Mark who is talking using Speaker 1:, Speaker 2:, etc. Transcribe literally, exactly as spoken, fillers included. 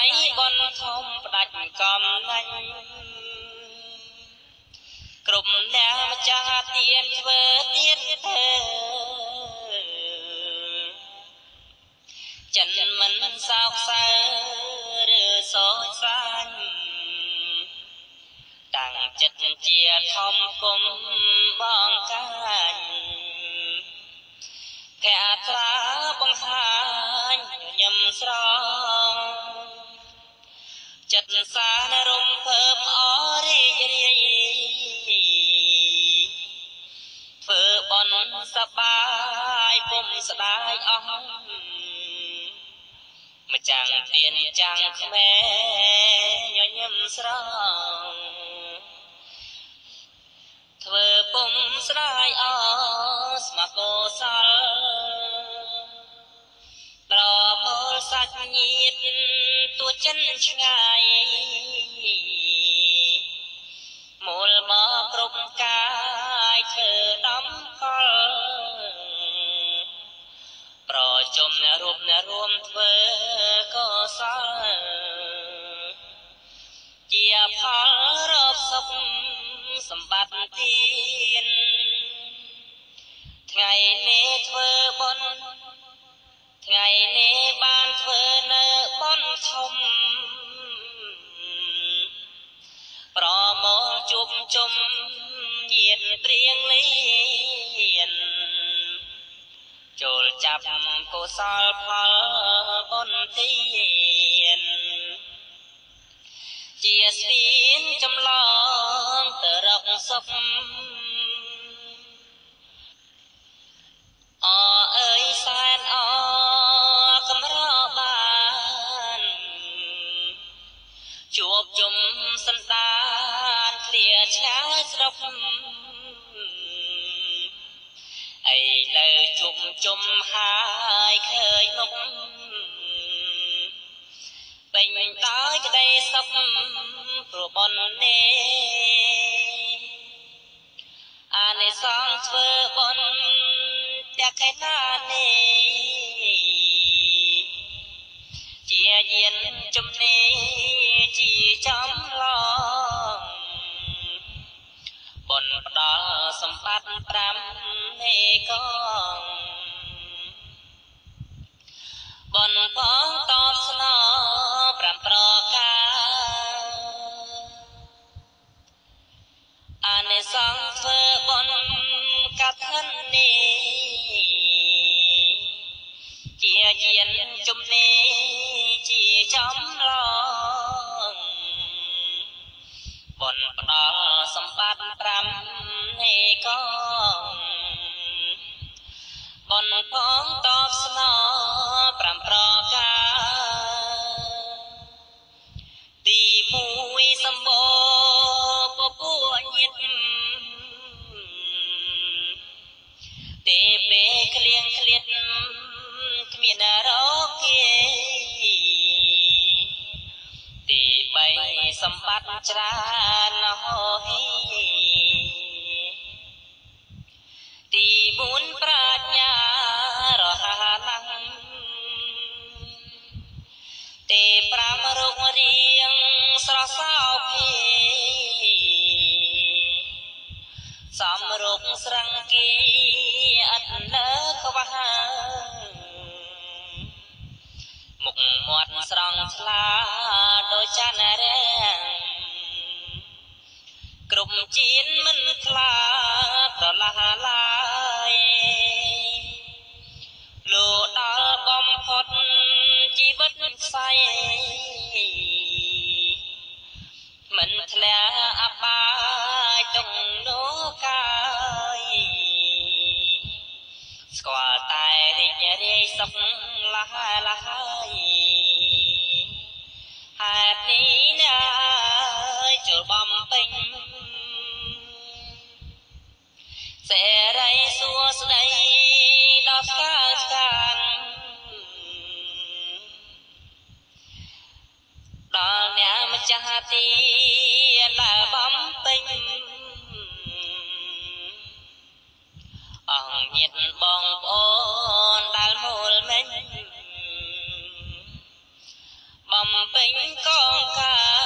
Speaker 1: បនធំផ្ដាច់កំណាញ់គ្រប់អ្នកម្ចាស់ទៀនធ្វើទៀនទៅចិនមិនសោកសៅឬសោកសាញ់តាំងចិត្តជាធំគុំបងកាញ់ភក្ត្រាបង្ហាញញឹមស្រងចិត្តសាររំភើបអរីករាយធ្វើបនសបាយពុំស្ដាយអស់ម្ចាំងទៀនចាំងក្មេញញឹមស្រងធ្វើពុំស្ដាយអស់ស្មាកោសលប្រមូលសាច់ញាតិទួចិនឆ្ងាយមូលមកគ្រប់កាយធ្វើដំកល់ប្រជុំរូបរួមធ្វើកុសលជាផលរកសុខសម្បត្តិទានថ្ងៃនេះធ្វើបុណ្យថ្ងៃនេះបានធ្វើនៅបុណ្យធំប្រមូលជួបជុំញាតិព្រៀងលៀនចូលចាប់កុសលផលបុណ្យទានជាស្ពានចម្លងទៅរកសុខអអើយសែនអកំរបានជួបជុំសន្តានឃ្លាឆ្ងាយស្រុកអីលើជុំជុំហើយឃើញមុខពេញដោយក្តីសុខព្រោះបុណ្យនេះអានិសង្សធ្វើបុណ្យតែខែណានេះជាយានជំនេជាចំឡងបុណ្យផ្ដល់សម្បត្តិប្រាំនៃកងបុណ្យផងតបស្នងប្រាំប្រការអានិសង្សធ្វើបុណ្យកឋិននេះជាយានជំនេជាចំឡងបុណ្យផ្ដល់សម្បត្តិប្រាំនៃកងបុណ្យផងតបស្នងប្រាំប្រការទីមួយសម្បូរពពួកញាតិទេពេលក្លៀងក្លៀតគ្មានរោគាទីបីសម្បត្តិច្រើនណាស់ទីបួនប្រាជ្ញារហ័សណាស់ទីប្រាំរូបរាងស្រស់សោភីសំរុកស្រឹងគីអត់លើក្បះមុខមាត់ស្រង់ថ្លាដោយច័ន្ទរាំងគ្រប់ជៀនមិនខ្លាប្រឡាឡាយលោដល់បំផុតជីវិតផ្សាយមិនធ្លាក់អបាយទុំនោះកាយស្គាល់តែរីករាយសុខលះលហើយហេតុនេះណាចូលបំពេញសេរីសួស្តីដល់ស្កាស្កានដល់អ្នកម្ចាស់ទីដែលបំពេញអង្គញាតិបងប្អូនដែលមូលមិញបំពេញកងកា